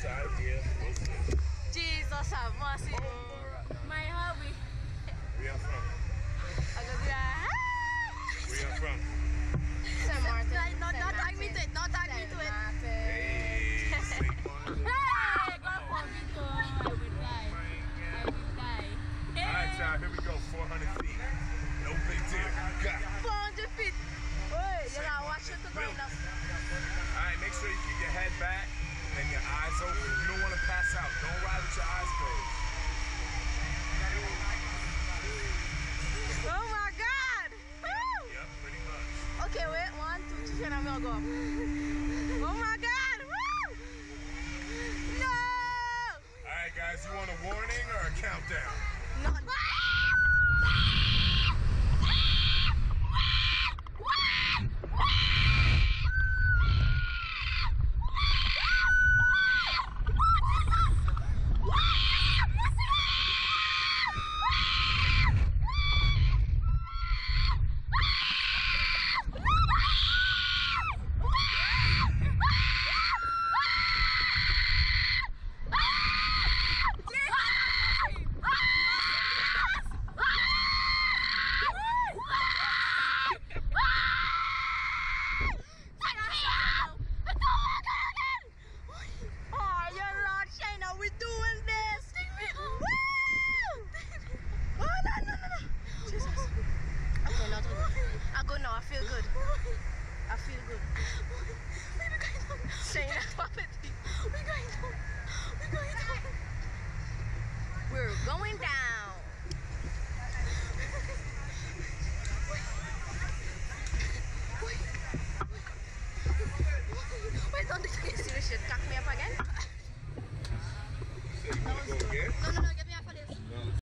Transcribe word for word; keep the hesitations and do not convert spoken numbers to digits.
side, yeah. Jesus have mercy. My hobby. Where you from? I go be like, Where you from? Saint Martin. Not, not tag me to it. Not tag me to it. Hey, Saint Martin. Hey, go for Vito. I will die. I will die. All right, y'all. Here we go. four hundred feet. No big deal. Got it. four hundred feet. Hey, you gotta watch it to go enough. All right, make sure you keep your head back and your eyes open. You don't want to pass out. Don't ride with your eyes closed. Oh my God! Woo! Yep, pretty much. Okay, wait. One, two, three, and I'm gonna go up. Oh my God! Woo! No! All right, guys. You want a warning or a countdown? None. I go now, I feel good. I feel good. We're going down. Shayna, property. We're going down. We're going down. We're going down. Wait, don't do this. Serious shit. Cock me